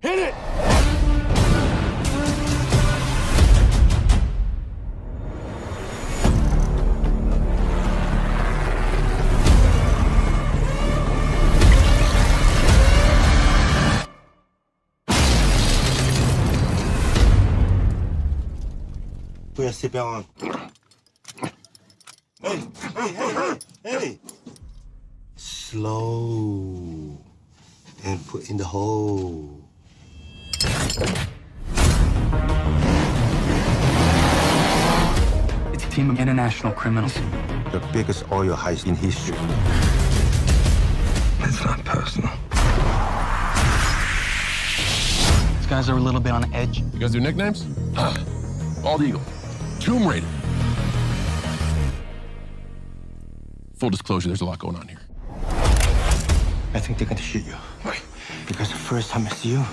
Hit it! Put your seatbelt on. Hey! Slow. And put in the hole. It's a team of international criminals. The biggest oil heist in history. It's not personal. These guys are a little bit on edge. You guys do nicknames? Bald Eagle. Tomb Raider. Full disclosure, there's a lot going on here. I think they're gonna shoot you. Why? Because the first time I see you,